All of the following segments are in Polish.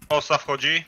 Osa wchodzi.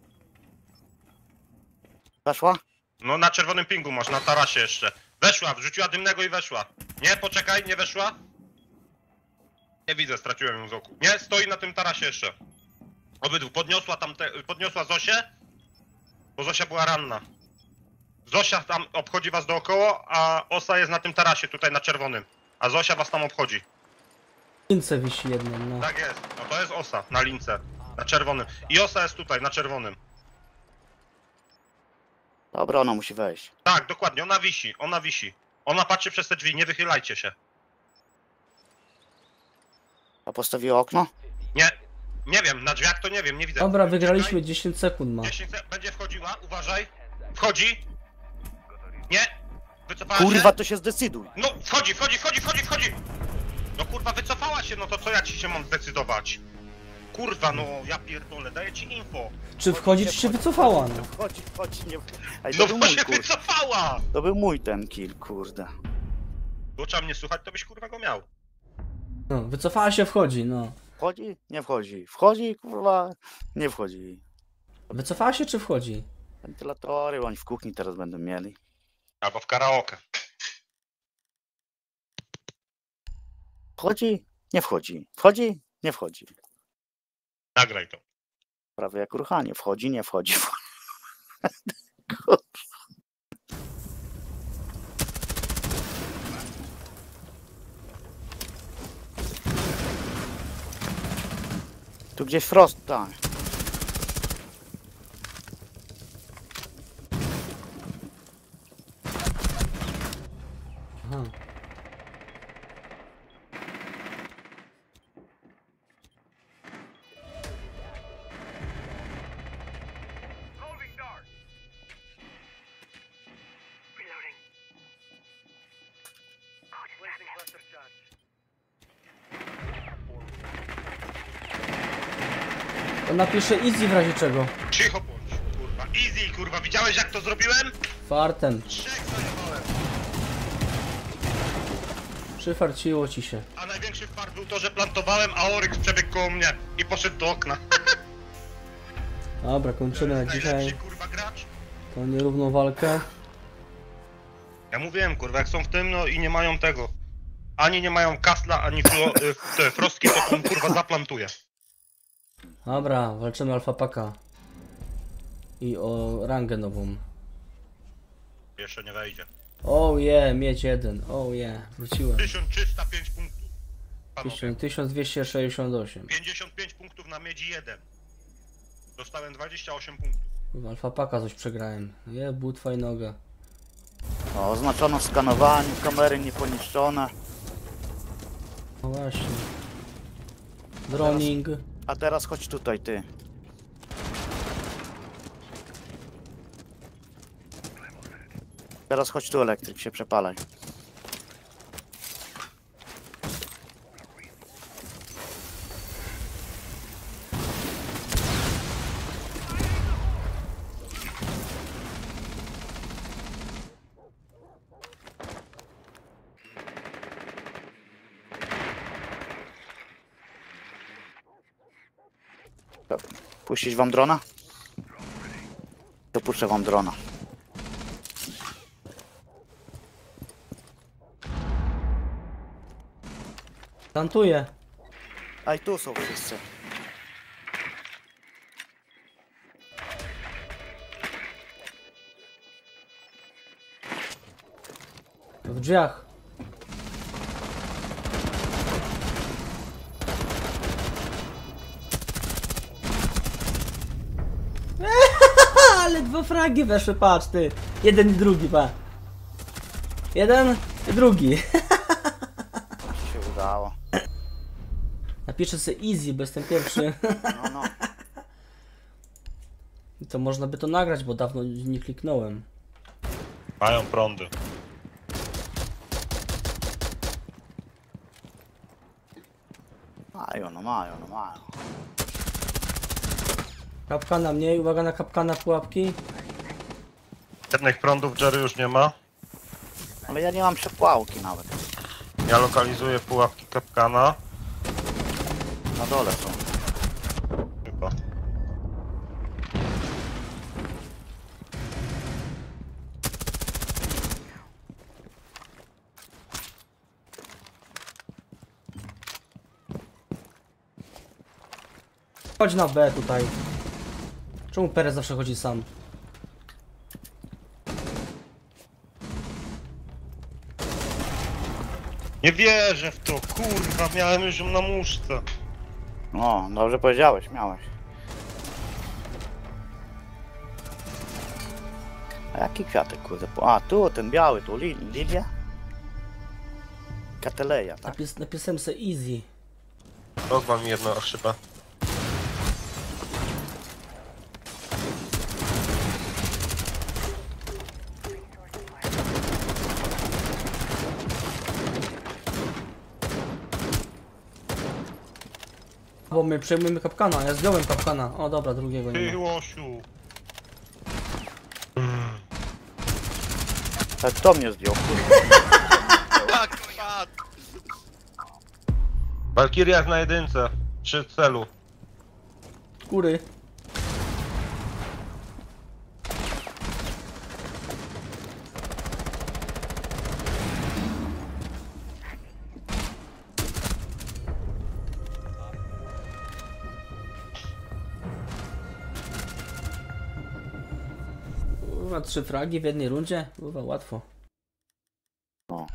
Weszła? No na czerwonym pingu masz, na tarasie jeszcze. Weszła, wrzuciła dymnego i weszła. Nie, poczekaj, nie weszła. Nie widzę, straciłem ją z oku. Nie, stoi na tym tarasie jeszcze. Obydwu, podniosła Zosię. Bo Zosia była ranna. Zosia tam obchodzi was dookoła, a Osa jest na tym tarasie, tutaj na czerwonym. A Zosia was tam obchodzi. Lince wisi jedną, no. Tak jest, no to jest Osa, na lince. Na czerwonym. I Osa jest tutaj, na czerwonym. Dobra, ona musi wejść. Tak, dokładnie, ona wisi, ona wisi. Ona patrzy przez te drzwi, nie wychylajcie się. A postawiła okno? Nie, nie wiem, na drzwiach to nie wiem, nie widzę. Dobra, wygraliśmy, 10 sekund ma. 10 będzie wchodziła, uważaj. Wchodzi. Nie. Wycofała Kurwa, się. to się zdecyduj. No, wchodzi. No kurwa, wycofała się, no to co ja ci się mam zdecydować? Kurwa, no ja pierdolę, daję ci info. Czy wchodzi, czy się wycofała, no. Wchodzi, nie... Ej, No to był bo mój, się kurde. wycofała! To był mój ten kill, kurde. Było trzeba mnie słuchać, to byś kurwa go miał. No, wycofała się, wchodzi, no. Wchodzi? Nie wchodzi. Wchodzi, kurwa, nie wchodzi. Wycofała się, czy wchodzi? Wentylatory oni w kuchni teraz będą mieli. Albo w karaoke. Wchodzi? Nie wchodzi. Wchodzi? Nie wchodzi. Nagraj to. Prawie jak ruchanie. Wchodzi, nie wchodzi. Tu gdzieś Frost, tak. Aha. To napiszę easy w razie czego. Cicho bądź, kurwa. Easy, kurwa. Widziałeś jak to zrobiłem? Fartem. 3 zajmowałem. Przyfarciło ci się. A największy fart był to, że plantowałem, a Oryx przebiegł koło mnie i poszedł do okna. Dobra, kończymy na dzisiaj Najlepszy, kurwa, gracz. tą nierówną walkę. Ja mówiłem, kurwa, jak są w tym, no i nie mają tego. Ani nie mają kasla, ani te frostki, to on, kurwa, zaplantuje. Dobra, walczymy alfapaka. I o rangę nową. Jeszcze nie wejdzie. Oh yeah, miedź 1. Oh yeah, wróciłem. 1305 punktów. Panowie. 1268. 55 punktów na miedzi 1. Dostałem 28 punktów. W alfapaka coś przegrałem. Je, butwa i noga. O, oznaczono w skanowaniu, kamery nieponiszczone. No właśnie. Droning. A teraz chodź tutaj, ty. Teraz chodź tu, elektryk, się przepalaj. Puścić wam drona? To puszczę wam drona. Tantuję. A i tu są wszyscy. W drzwiach. Ale dwa fragi weszły, patrz ty. Jeden i drugi, pa. Jeden i drugi. Się udało. Napiszę sobie easy, bo jestem pierwszy. No, no. To można by to nagrać, bo dawno nie kliknąłem. Mają prądy. Mają, no mają, no mają. Kapkana mniej, uwaga na kapkana, pułapki. Jednych prądów Jerry już nie ma. Ale ja nie mam przepłałki nawet. Ja lokalizuję pułapki Kapkana. Na dole są. Chyba. chodź na B tutaj. Czemu Perez zawsze chodzi sam? Nie wierzę w to, kurwa, miałem już ją na muszce. No, dobrze powiedziałeś, miałeś. A jaki kwiatek, kurde? A, tu, ten biały, tu, lilia? Kateleja, tak? Napisałem sobie easy. Rozwal mi jedno szybę. Bo my przejmujemy kapkana, ja zdjąłem kapkana. O dobra, drugiego nie Ty ma. łosiu. Tak, to mnie zdjął, kurde. Tak, tak. Walkiria jest na jedynce. Przy celu. Góry. Kurwa, 3 fragi w jednej rundzie? Kurwa, łatwo. No.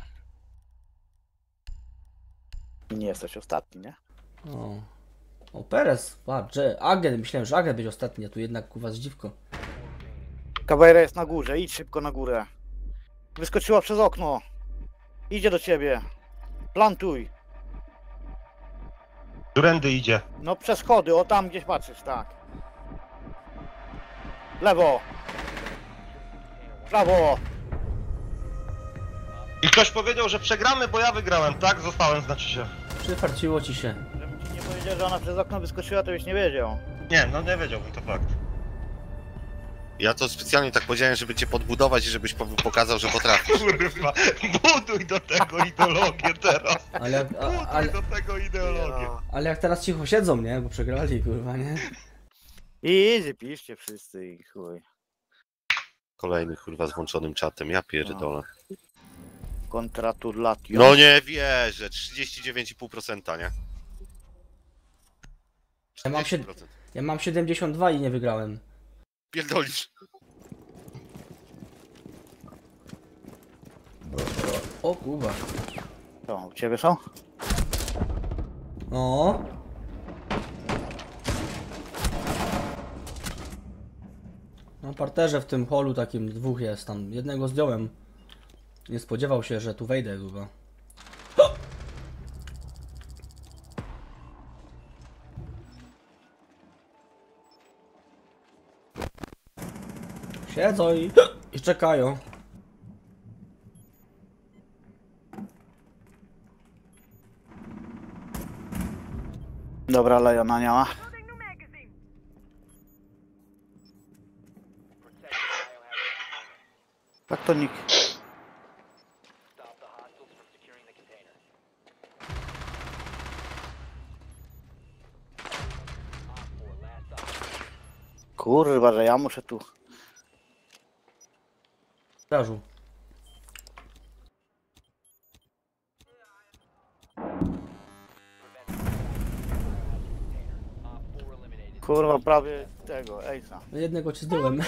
I nie jesteś ostatni, nie? O, Perez, że Agent, myślałem, że Agent będzie ostatni, a tu jednak kurwa zdziwko. Kawajra jest na górze, idź szybko na górę. Wyskoczyła przez okno. Idzie do ciebie. Plantuj. Którędy idzie? No przez schody, o tam gdzieś patrzysz, tak. Lewo. Prawo. I ktoś powiedział, że przegramy, bo ja wygrałem, tak? Zostałem, znaczy się. Przyfarciło ci się. Żebym ci nie powiedział, że ona przez okno wyskoczyła, to byś nie wiedział. Nie, no nie wiedziałbym, to fakt. Ja to specjalnie tak powiedziałem, żeby cię podbudować i żebyś pokazał, że potrafisz. Kurwa, buduj do tego ideologię teraz. Ale jak, Buduj do tego ideologię. ale jak teraz cicho siedzą, nie? Bo przegrali, kurwa, nie? I easy, piszcie wszyscy i chuj. Kolejny kurwa z włączonym czatem, ja pierdolę. Kontratulatio. No nie wierzę, 39,5%, nie? Ja mam 40%. Ja mam 72 i nie wygrałem. Pierdolisz. O kurwa. Co, u ciebie są? No. Na parterze w tym holu takim dwóch jest tam. Jednego zdjąłem. Nie spodziewał się, że tu wejdę chyba. Siedzą i czekają. Dobra, Lejona nie ma. Tak to nikt. Kurwa, że ja muszę tu. Strażu. Kurwa, prawie tego, Ejsa. Jednego ci zdjąłem.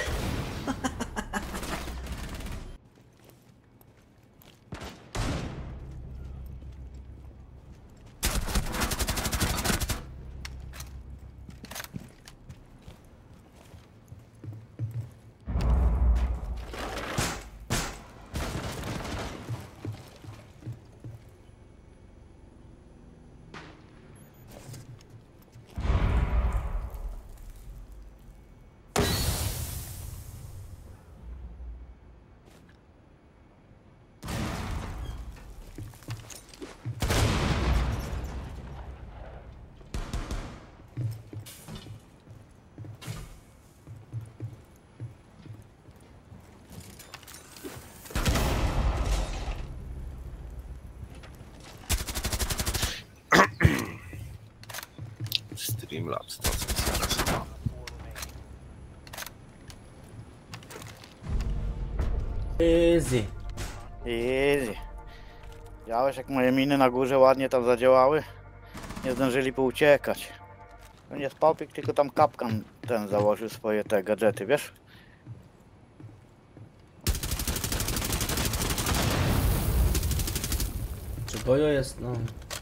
Streamlabs, to co zaraz. Easy. Easy. Widziałeś jak moje miny na górze ładnie tam zadziałały? Nie zdążyli pouciekać. To nie Spałpik, tylko tam kapkan ten założył swoje te gadżety, wiesz? Czy boju jest, no.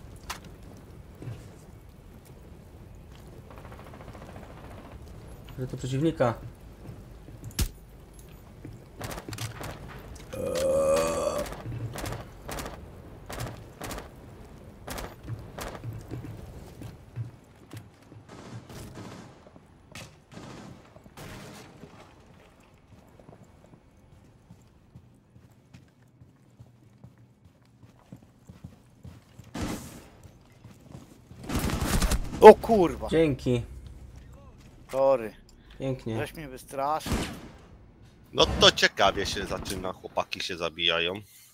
Ile to przeciwnika? O kurwa! Dzięki. Sorry, Pięknie. żeś mnie wystraszył. No to ciekawie się zaczyna, chłopaki się zabijają.